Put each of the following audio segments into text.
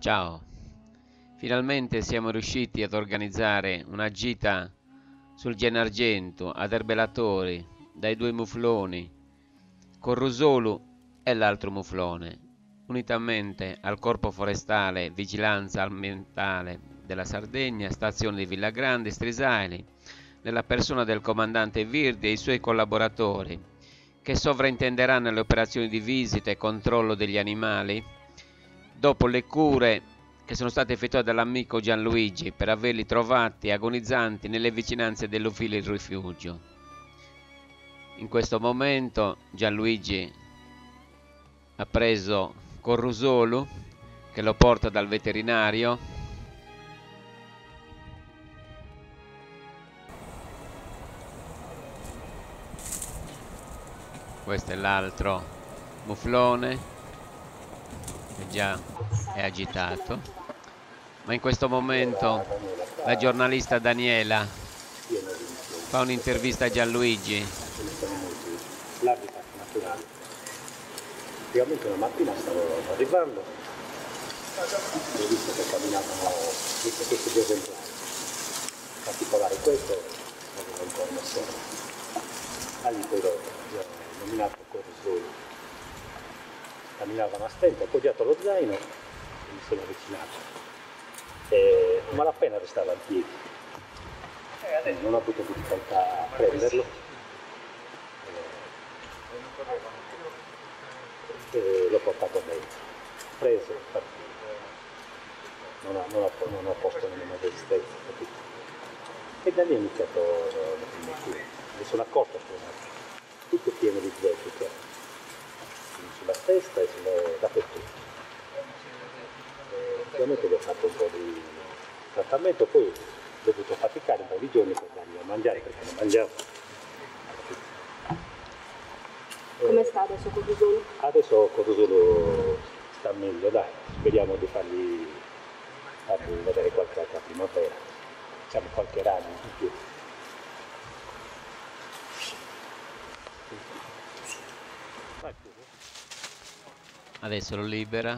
Ciao, finalmente siamo riusciti ad organizzare una gita sul Gennargentu ad Erbelatori dai due mufloni, Corrusolu e l'altro muflone, unitamente al Corpo Forestale Vigilanza Ambientale della Sardegna, stazione di Villagrande, Strisali, nella persona del comandante Virdi e i suoi collaboratori, che sovrintenderanno le operazioni di visita e controllo degli animali dopo le cure che sono state effettuate dall'amico Gianluigi per averli trovati agonizzanti nelle vicinanze dell'ufile rifugio. In questo momento Gianluigi ha preso Corrusolu che lo porta dal veterinario. Questo è l'altro muflone che già è agitato, ma in questo momento la giornalista Daniela fa un'intervista a Gianluigi. L'habitat naturale. Praticamente una mattina stavo arrivando, ho visto che camminavano questi due esemplari, in particolare questo aveva un corno solo. Lì poi l'ho nominato Corrusolu. Camminavano a stento, ho appoggiato lo zaino e mi sono avvicinato. A malapena restava in piedi. Non ho avuto difficoltà a prenderlo. E l'ho portato dentro. Preso, partito. Non ho posto nemmeno resistenza, capito? E da lì ho iniziato le prime cure. Mi sono accorto che era tutto pieno di zecche, sulla testa e dappertutto. Ovviamente gli ho fatto un po' di trattamento, poi ho dovuto faticare un po' di giorni per dargli a mangiare perché non mangiavo. Come sta adesso Corrusolu? Adesso Corrusolu sta meglio, dai, speriamo di fargli vedere qualche altra primavera, diciamo qualche ragno in più. Adesso lo libera,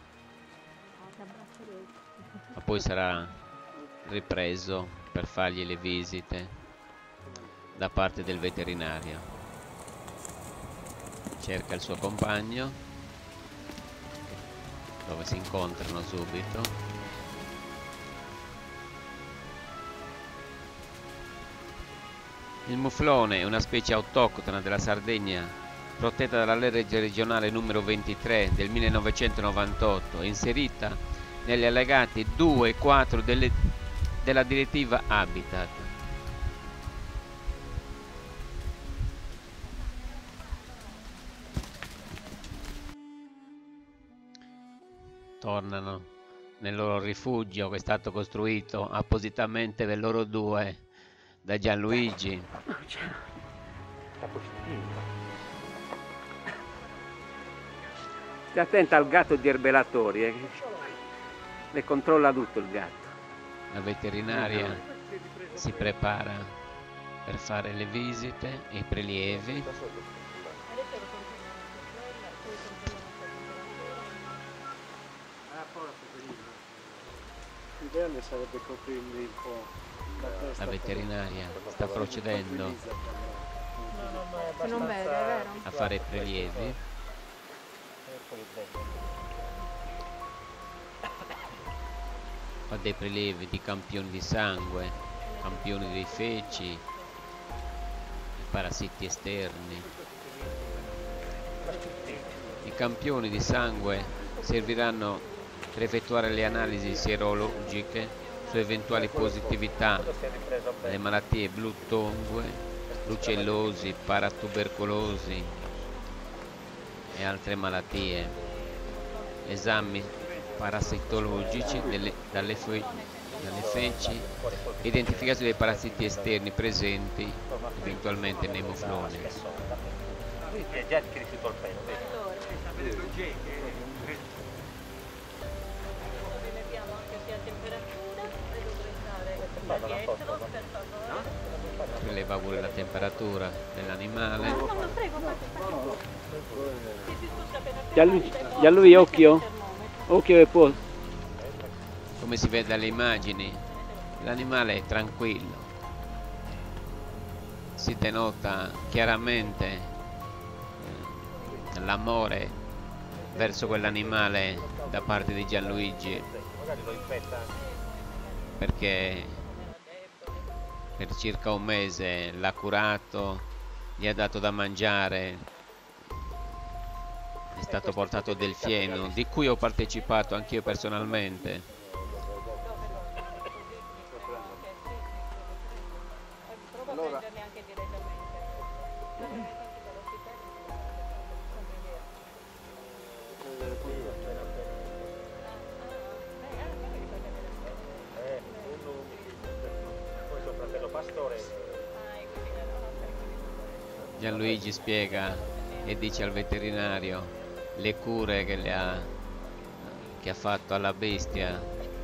ma poi sarà ripreso per fargli le visite da parte del veterinario. Cerca il suo compagno, dove si incontrano subito. Il muflone è una specie autoctona della Sardegna protetta dalla legge regionale numero 23 del 1998 e inserita negli allegati 2 e 4 della direttiva Habitat. Tornano nel loro rifugio che è stato costruito appositamente per loro due da Gianluigi. Stai attenta al gatto di Erbelatori, le controlla tutto il gatto. La veterinaria si prepara per fare le visite e i prelievi. L'ideale sarebbe coprirgli un po' la testa. La veterinaria sta procedendo Se non vede, è vero? a fare i prelievi. Fa dei prelievi di campioni di sangue, campioni di feci, parassiti esterni. I campioni di sangue serviranno per effettuare le analisi sierologiche su eventuali positività alle malattie blu tongue, brucellosi, paratubercolosi e altre malattie. Esami parassitologici dalle feci, identificazione dei parassiti esterni presenti eventualmente nei mufloni. Già che rifiuto il pelo. Rileviamo anche sia temperatura e dovrei stare dietro per farlo. Rileva pure la temperatura dell'animale. No, prego, Gianluigi, occhio e posto. Come si vede dalle immagini, l'animale è tranquillo. Si denota chiaramente l'amore verso quell'animale da parte di Gianluigi, perché per circa un mese l'ha curato, gli ha dato da mangiare, è stato portato del fieno, di cui ho partecipato anch'io personalmente. Prova a prenderli anche direttamente. Poi suo fratello pastore. Gianluigi spiega e dice al veterinario le cure che ha fatto alla bestia,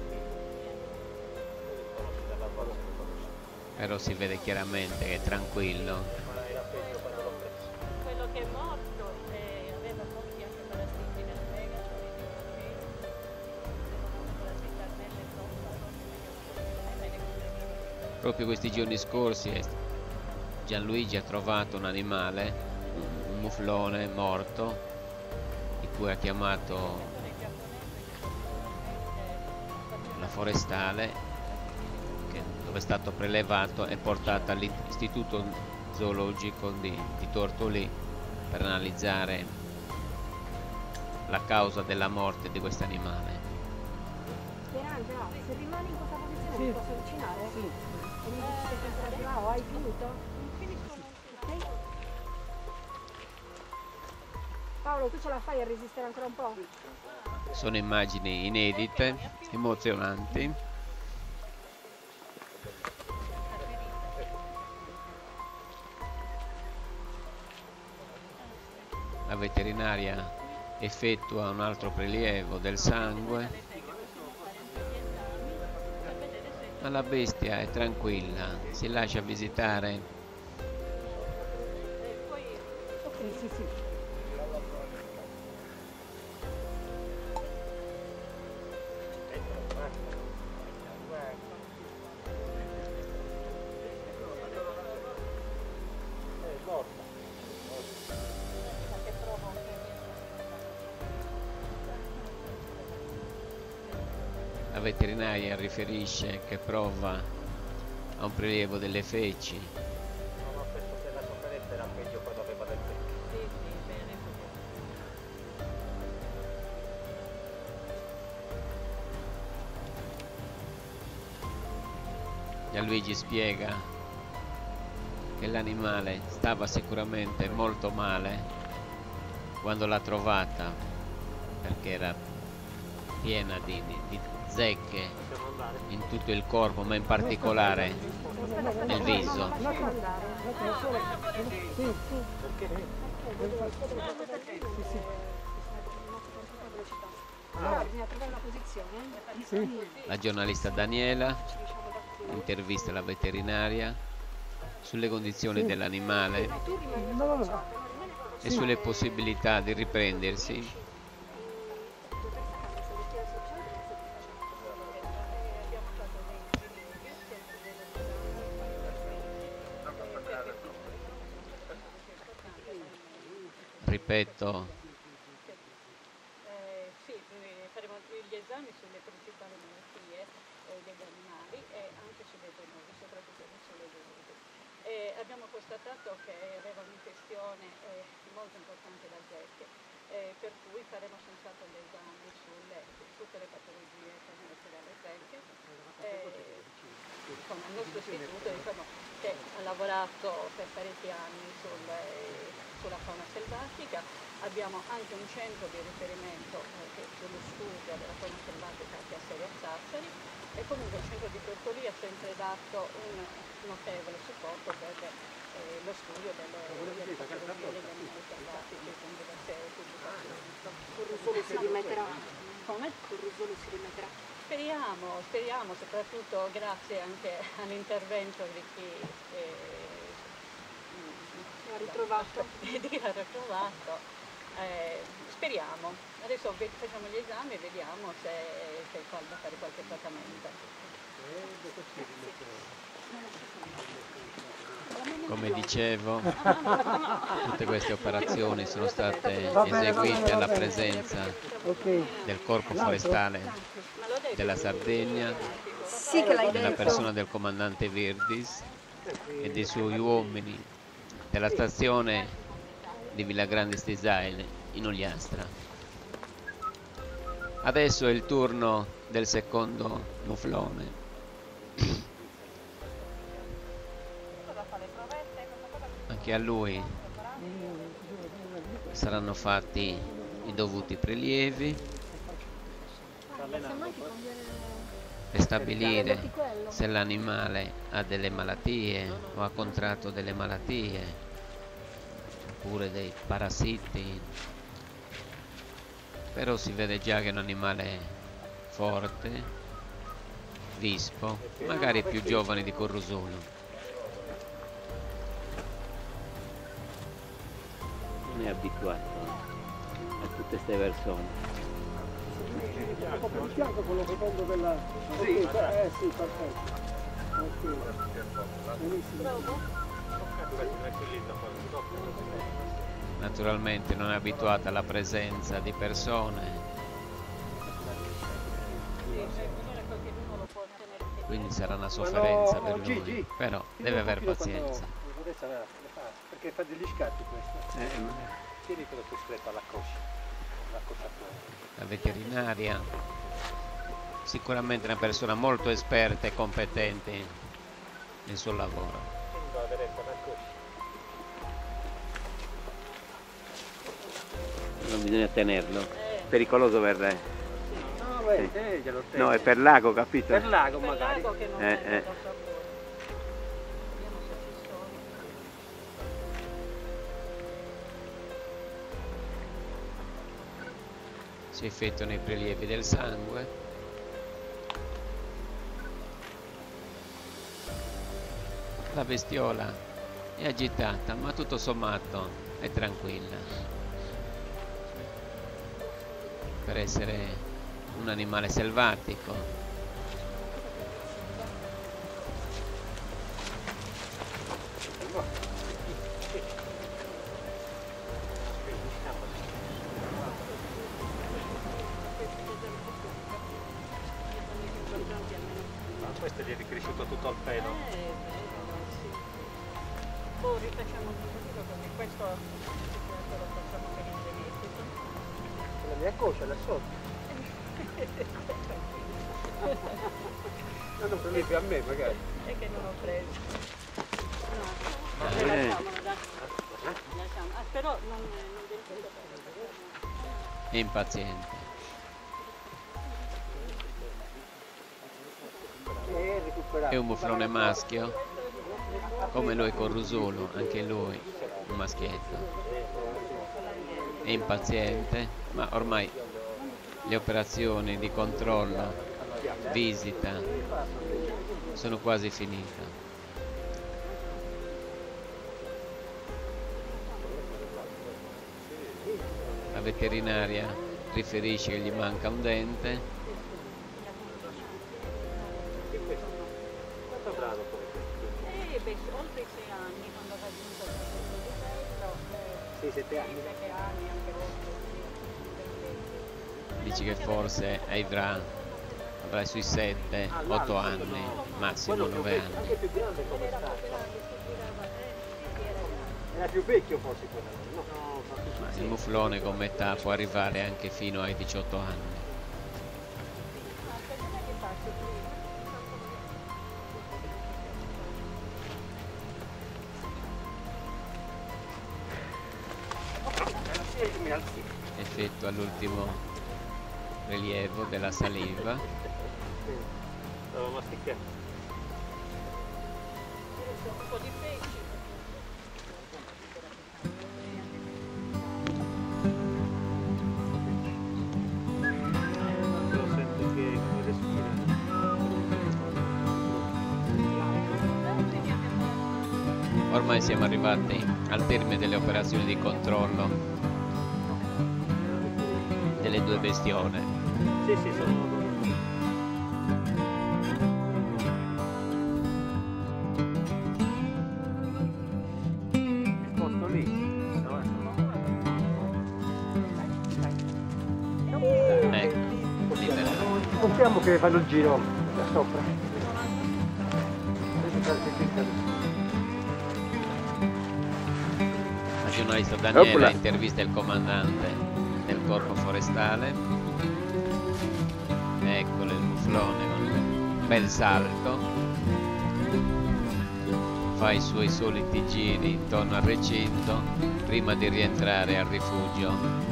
però si vede chiaramente che è tranquillo. Quello che è morto aveva molti anche parassiti nel fegato, Proprio questi giorni scorsi Gianluigi ha trovato un animale, un muflone morto, di cui ha chiamato la forestale, dove è stato prelevato e portato all'istituto zoologico di Tortolì per analizzare la causa della morte di questo animale. Angela, se rimani in questa posizione mi posso avvicinare? Sì. E mi dici che temperatura ho? Hai finito? Ok. Paolo, tu ce la fai a resistere ancora un po'? Sono immagini inedite, emozionanti. La veterinaria effettua un altro prelievo del sangue, ma la bestia è tranquilla, si lascia visitare. Ok, sì. La veterinaria riferisce che prova a un prelievo delle feci. No, penso che la sofferenza era peggio quando aveva del peggio. Gianluigi spiega che l'animale stava sicuramente molto male quando l'ha trovata, perché era piena di zecche in tutto il corpo, ma in particolare nel viso. Allora bisogna trovare una posizione. La giornalista Daniela intervista la veterinaria sulle condizioni dell'animale e sulle possibilità di riprendersi. Ripeto, sì, faremo gli esami sulle principali malattie degli animali e anche sulle zoonosi, soprattutto sulle zoonosi. Abbiamo constatato che aveva un'infezione molto importante da zecche, per cui faremo senz'altro gli esami sulle tutte le patologie connesse dalle zecche. Insomma, il nostro istituto che ha lavorato per parecchi anni sulla fauna selvatica, abbiamo anche un centro di riferimento sullo studio della fauna selvatica che è a Serie a Sassari, e comunque il centro di Tortolì ha sempre dato un notevole supporto per lo studio delle patologie degli animali selvatici con diverse pubblicazioni. Corrusolo si rimetterà. Come? Corrusolo si rimetterà. Speriamo, soprattutto grazie anche all'intervento di chi L'ha ritrovato. l'ha ritrovato, Speriamo. Adesso facciamo gli esami e vediamo se fa da fare qualche trattamento. Come dicevo, tutte queste operazioni sono state eseguite alla presenza del Corpo Forestale della Sardegna, della persona del comandante Virdis e dei suoi uomini della stazione di Villagrande Stisaile in Ogliastra. Adesso è il turno del secondo muflone. Anche a lui saranno fatti i dovuti prelievi per stabilire se l'animale ha delle malattie o ha contratto delle malattie oppure dei parassiti. Però si vede già che è un animale forte, vispo, magari più giovane di Corrusolo. Non è abituato a tutte queste persone. Proprio il fianco quello rotondo della... Sì, sì, perfetto. Ok. Benissimo. Naturalmente non è abituata alla presenza di persone, quindi sarà una sofferenza per lui, però deve aver pazienza. Perché fa degli scatti questo. Tieni quello più stretto alla coscia. La veterinaria sicuramente è una persona molto esperta e competente nel suo lavoro. Non bisogna tenerlo, pericoloso per... No, beh, glielo tengo. No, è per l'ago, capito? Per l'ago magari. Per l'ago che non è troppo sapore. Vediamo se ci sono. Si effettuano i prelievi del sangue. La bestiola è agitata, ma tutto sommato è tranquilla. Per essere un animale selvatico. Ma questo gli è ricresciuto tutto al pelo. Sì. Poi rifacciamo un pochino perché questo lo facciamo per il genetico. La mia coscia là sotto. Non prendi più a me magari. È che non ho preso. No, lasciamolo, dai. Lasciamo. Però non devi prendere. È impaziente. È un muflone maschio, come lui Corrusolo, anche lui un maschietto. È impaziente, ma ormai le operazioni di controllo, visita, sono quasi finite. La veterinaria riferisce che gli manca un dente. Oltre i 6 anni, quando ha raggiunto il livello, 6-7 anni. 7 anni, anche oltre. Dici che forse avrà sui 7-8 anni, massimo 9 anni. Anche più grande come sta. Era più vecchio forse quello, no? Ma il muflone come età può arrivare anche fino ai 18 anni. Effettua l'ultimo rilievo della saliva. Stavo masticando. Un po' di pesce. Lo sento che respira. Ormai siamo arrivati al termine delle operazioni di controllo queste due bestione. Sì, sì, sono due. Il posto lì. Ecco, libera. Contiamo che fanno il giro da sopra. La giornalista Daniela Opla. intervista il comandante del corpo forestale. Eccolo il muflone con un bel salto. Fa i suoi soliti giri intorno al recinto prima di rientrare al rifugio.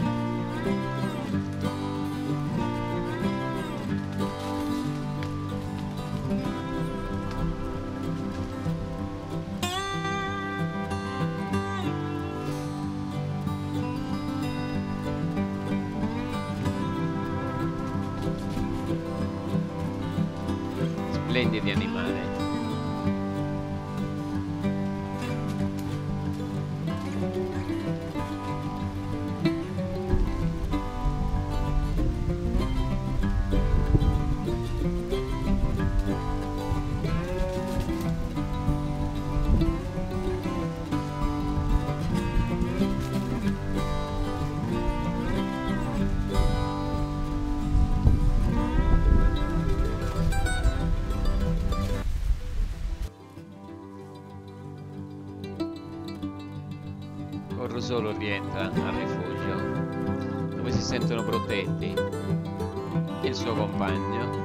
Splendidi animali. Corrusolo rientra al rifugio, dove si sentono protetti il suo compagno